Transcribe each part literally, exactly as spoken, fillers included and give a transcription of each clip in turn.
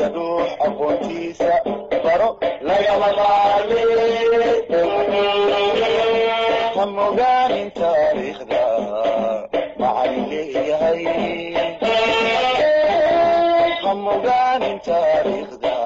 روح أبوتيسا برو لا يمغالي هم وقاني تاريخ ذا معلي هي هم وقاني تاريخ ذا.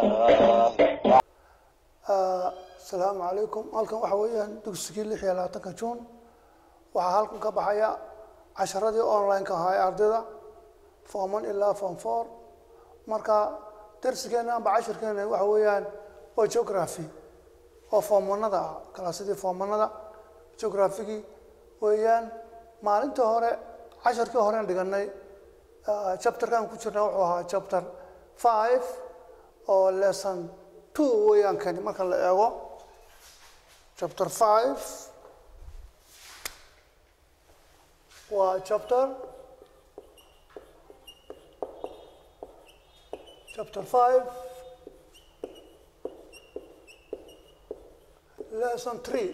السلام عليكم. halkan waxa weeyaan dugsigii lix iyo labaatan June waxa halkan ka baxaya casharadii online ka ahaa ardayda form one ilaa form four marka darsigeena amba casharkeena waxa weeyaan waa geography oo form one-da kalaasadii form one-da geography weeyaan maalinta hore casharkii hore dhiganay chapter-kan ku jirna wuxuu ahaa chapter five oo lesson two weeyaan kan marka la eego chapter five waa chapter chapter five lesson three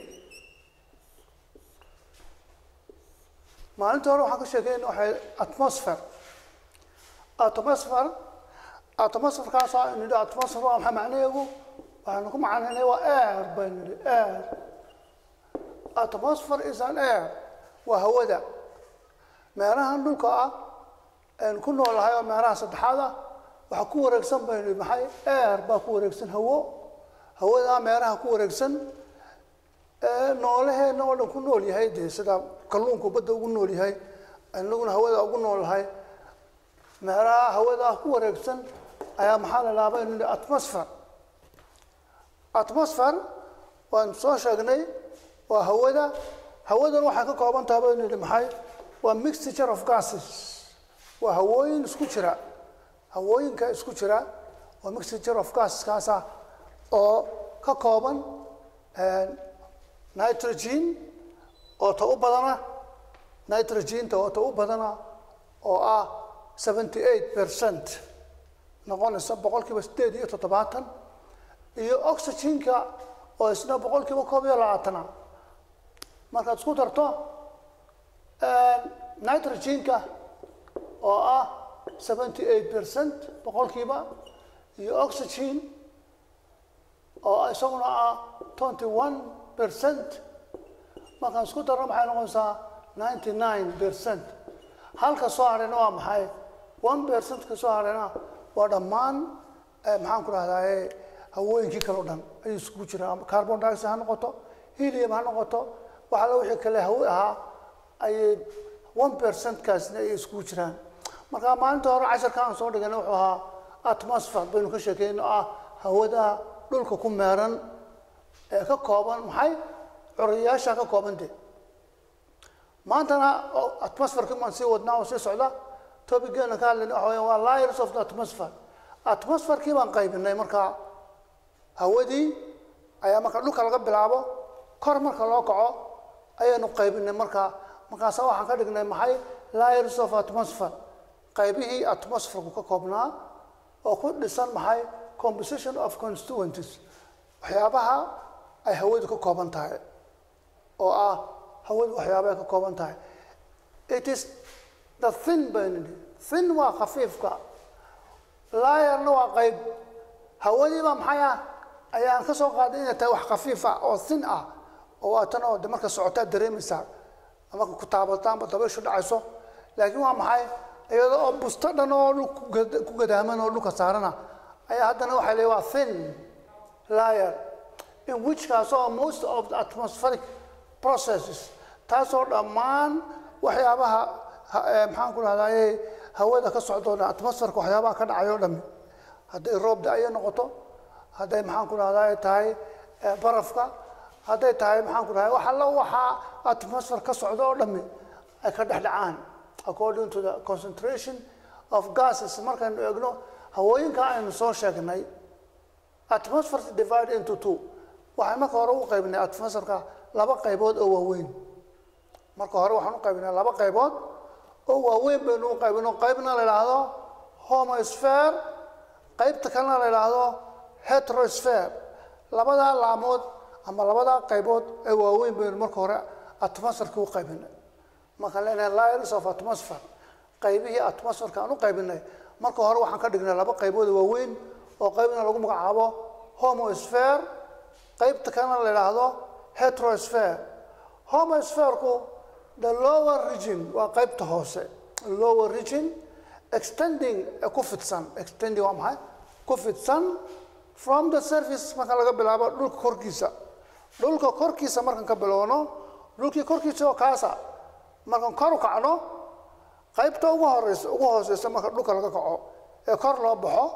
maalinta hore waxaan ka sheegaynaa waxay atmosphere atmosphere atmosphere kaas ah inuu atmosphere waa maxay macnaheedu waxaan ku macnaynaa waa air baynu air atmosphere is an air waa hawada meeraha dhulka ah aan ku noolahay oo meeraha saddexaad ah waxa ku wareegsan baynu maxay air baa ku wareegsan hawo hawada meeraha ku wareegsan ee noolaheena oo dhan ku nool yahay de sida kalluunku badda ugu nool yahay annaguna hawada ugu noolahay meeraha hawada ku wareegsan ayaa maxaa la laabay inuu atmosphere atmosphere waan soo sheegnay waa hawada hawadan waxa ka kooban tahay inuu maxay waa mixture of gases waa hawooyin isku jira hawooyinka isku jira waa mixture of gases kaasa oo ka kooban nitrogen oo ta u badana nitrogen ta oo ta u badana oo ah seventy-eight percent noqonaysa boqolkiiba sideed iyo toddobaatan iyo oxygen-ka oo isna boqolkiiba koob iyo labaatan markaad isku darto nitrogen-ka oo ah seventy-eight percent boqolkiiba iyo oxygen oo isaguna ah twenty-one percent markaan isku darno maxay noqonaysaa ninety-nine percent halka soo harayna waa maxay one percent ka soo harayna waa dhammaan maxaan ku rahdaa hawooyinkii kale oo dhan ay isku jiraan carbon dioxide ha noqoto helium ha noqoto waxa la wixii kale hawo ahaa ay one percent kaasna ay isku jiraan marka maalinta hore casharka aan soo dhiganay wuxuu ahaa atmosphere baynu ka sheekeynaa ah hawada dhulka ku meeran ee ka kooban maxay curiyaasha ka koobantay maantana atmosphere-ka ma sii wadnaa oo sii socda topic-geena ka hadlayna waa layers of the atmosphere atmosphere-kii baan qaybinay marka hawadii ayaa marka dhulka laga bilaabo kor marka loo kaco ayaanu qaybinay marka markaas waxaan ka dhignay maxay layers of atmosphere qaybihii atmosphere-ku ka koobnaa oo ku dhisan maxay composition of constituents waxyaabaha ay hawadu ka kooban tahay oo ah hawadu waxyaabaha ka kooban tahay it is the thin band thin waa khafiifka layerna waa qayb hawadii baa maxay ah ayaan ka soo qaaday inay tahay wax khafiif ah oo thin ah oo waa tan oo marka socotaa dareemaysaa ama ku taabataan dabayshu dhacayso laakiin waa maxay iyadoo oo busto dhan oo ku gadaaman oo dhulka saarana ayaa haddana waxay leeyahay waa thin layer in which kaas oo most of the atmospheric processes taasoo dhammaan waxyaabaha maxaan ku rahdaa hawada ka socdoona atmosphere-ka waxyaabaha ka dhacayo dhan hadday roob da'ay noqoto hadday maxaan ku rahdaa tahay barafka hadday tahay maxaan ku rahdaa waxa la waxa atmosphere ka socdo oo dhan ay ka dhaxdhacaan according to the concentration of gases markaan eegno hawooyinka aynu soo sheegnay atmosphere is divided into two waxaan marka hore u qaybinay atmosphere-ka laba qaybood oo waaweyn marka hore waxaan u qaybinay laba qaybood oo waaweyn baynu u qaybino qaybna la yiraahdo homosphere qaybta kalena la yiraahdo heterosphere labada laamood ama labada qaybood ee waaweyn baynu marka hore atmosphere-ka u qaybinay marka leena layers of atmosphere qaybihii atmosphere-ka aan u qaybinay marka hore waxaan ka dhignay laba qaybood waaweyn oo qaybna lagu magacaabo homosphere qaybta kana la yiraahdo heterosphere homosphere-ku the lower region waa qaybta hoose lower region extending ku fidsan extending waa maxay ku fidsan from the surface marka laga bilaabo dhulka korkiisa dhulka korkiisa markan ka bilowno dhulkii korkiisa oo kaasa markan kor u kacno qaybta ugu horeysa ugu hooseysa marka dhulka laga kaco ee kor loo baxo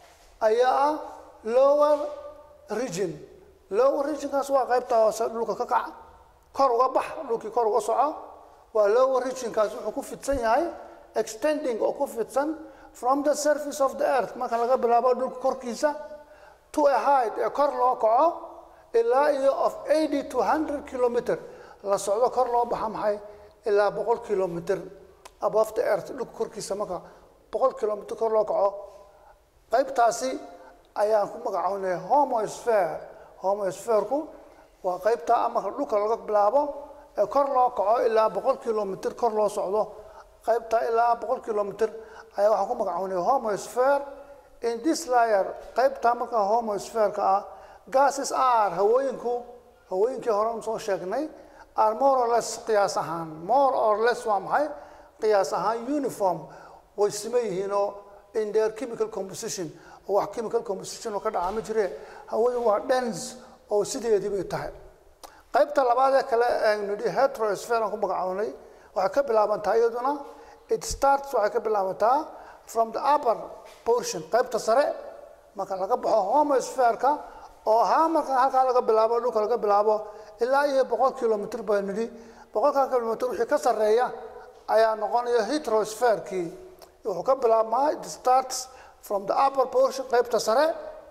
ayaa lower region lower region kaas waa qaybta hoose dhulka ka kaca kor uga bax dhulkii kor uga soco waa lower region kaas wuxuu ku fidsan yahay extending oo ku fidsan from the surface of the earth marka laga bilaabo dhulka korkiisa to a height ee kor loo kaco ilaa iyo of eighty to one hundred kilometer la socdo kor loo baxa maxay ilaa boqol kilometer above the earth dhulka korkiisa marka boqol kilometer kor loo kaco qaybtaasi ayaan ku magacawnay homosphere homosphere-ku waa qaybta marka dhulka laga bilaabo ee kor loo kaco ilaa boqol kilometer kor loo socdo qaybta ilaa boqol kilometer ayaa waxaan ku magacawnay homosphere in this layer qaybta marka homosphere-ka ah gases are hawooyinku hawooyinkii hore aan soo sheegnay are more or less qiyaas ahaan more or less waa maxay qiyaas ahaan uniform way siman yihiin oo in their chemical composition oo wax chemical composition oo ka dhaca ma jire hawadu waa dense oo sideedii bay tahay qaybta labaad ee kale ee nidhi heterosphere aan ku magacawnay waxay ka bilaabantaa iyaduna it starts waxay ka bilaabantaa from the upper portion qaybta sare marka laga baxo homosphere-ka oo ahaa marka halkaa laga bilaabo dhulka laga bilaabo ilaa iyo boqol kilometer baa nidhi boqolkaa kilometer wixii ka sarreeya ayaa noqonaya heterosphere-kii wuxuu ka bilaabmaa it starts from the upper portion qaybta sare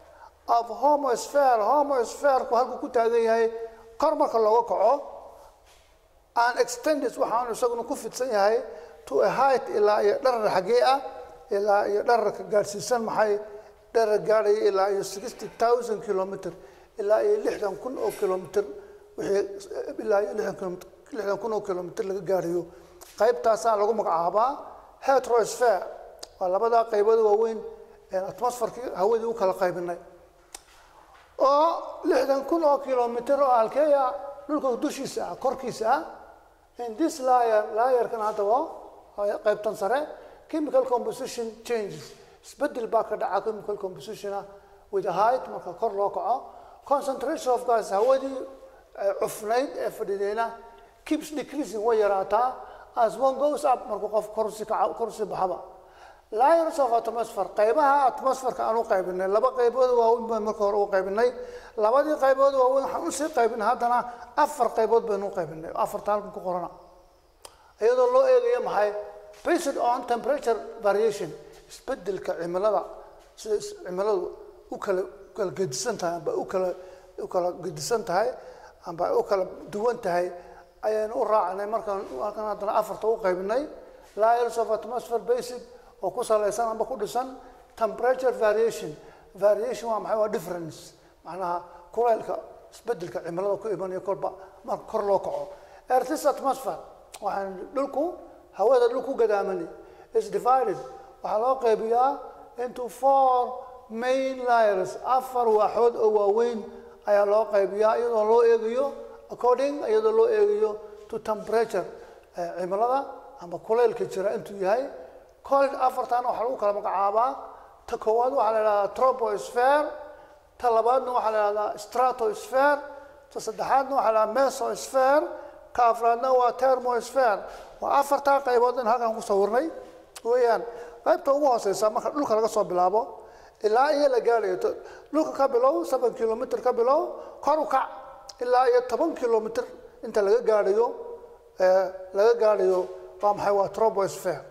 of homosphere homosphere-ku halkuu ku taagan yahay kor marka looga kaco and extended waxaanu isaguna ku fidsan yahay to a height ilaa iyo dharar xaggee ah ilaa iyo dhararka gaadhsiisan maxay dharar gaadhaya ilaa iyo sixty thousand kilometer ilaa iyo lixdan kun oo kilometer wixii ilaa iyo lixdan kilometer lixdan kun oo kilometer laga gaadhayo qaybtaasaa lagu magacaabaa heterosphere waa labada qaybood waaweyn ee atmosphere-kii hawadii u kala qaybinay oo lixdan kun oo kilometer oo halkeeya dhulka dushiisa ah korkiisa ah in this layer layerkan hadda waa qaybtan sare chemical composition changes isbedel baa ka dhaca chemical composition ah with a height marka kor loo kaco concentration of gas hawadii cufnayd ee fadhideyna keeps decreasing way yaraataa as one goes up marka qof korsi kaca korsi baxaba layers of atmosphere qaybaha atmosphere-ka aan u qaybinay laba qaybood waaweyn baan marka hore u qaybinay labadii qaybood waaweyn waxaan usii qaybinay haddana afar qaybood baynu u qaybinay afarta halkan ku qorana iyadoo loo eegayo maxay based on temperature variation isbedelka cimilada sida cimiladu u kala kala gedisan tahay amba u kala u kala gedisan tahay amba u kala duwan tahay ayaan u raacnay markaan halkan haddana afarta u qaybinay layers of atmosphere basic oo ku salaysan amba ku dhisan temperature variation variation waa maxay waa difference macnaha kulaylka isbedelka cimilada ku imanaya korba marka kor loo kaco earth's atmosphere waxaan dhulku hawada dhulku gadaamani is divided waxaa loo qaybiyaa into four main layers afar waaxood oo waaweyn ayaa loo qaybiyaa iyadoo loo eegayo according iyadoo loo eegayo to temperature cimilada amba kulaylka jira intuu yahay cold afartan waxaa lagu kala magacaabaa ta koowaad waxaa la yidhahdaa troposphere ta labaadna waxaa la yidhahdaa stratosphere ta saddexaadna waxaa la yidhahdaa mesosphere ka afraadna waa thermosphere waa afartaa qaybood in halkan ku sawirnay weeyaan qaybta ugu hooseysa marka dhulka laga soo bilaabo ilaa iyo la gaadhayo dhulka ka bilow seven kilometer ka bilow kor u kac ilaa iyo toban kilometer inta laga gaadhayo laga gaadhayo waa maxay waa troposphere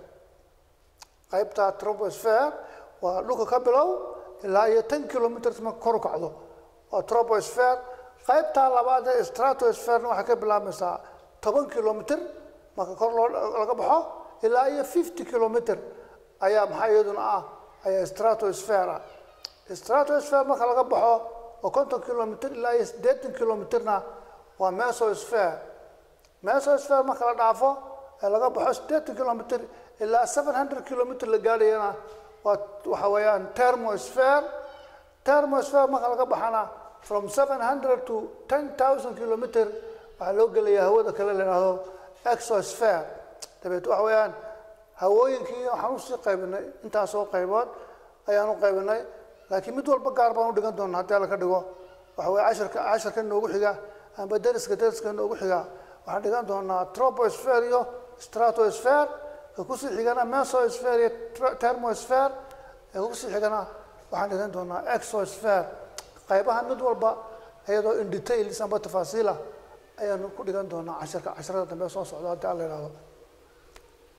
qaybta troposphere waa dhulka ka bilow ilaa iyo ten kilometers marka kor u kacdo waa troposphere qaybta labaad ee stratosphere waxay ka bilaabmaysaa toban kilometer marka kor loo laga baxo ilaa iyo fifty kilometer ayaa maxay iyaduna ah ayaa stratosphere ah stratosphere marka laga baxo oo konton kilometer ilaa iyo siddeetan kilometerna waa mesosphere mesosphere marka la dhaafo ee laga baxo siddeetan kilometer ilaa seven hundred kilometer la gaadhayana waa waxa weeyaan thermosphere thermosphere marka laga baxana from seven hundred to ten thousand kilometer waxaa loo gelayaa hawada kale la yiraahdo exosphere dabeed waxa weeyaan hawooyinkii waxaan usii qaybinay intaas oo qaybood ayaan u qaybinay laakiin mid walba gaar baan u dhigan doonaa haddii la ka dhigo waxa weeye casharka casharka noogu xiga amba dariska dariska noogu xiga waxaan dhigan doonaa troposphere iyo stratosphere ka ku sii xigana mesosphere iyo thermosphere ee ku sii xigana waxaan dhigan doonaa exosphere qaybaha mid walba iyadoo in details amba tafaasiila ayaan ku dhigan doonaa casharka casharada dambe soo socda haddii la yiraahdo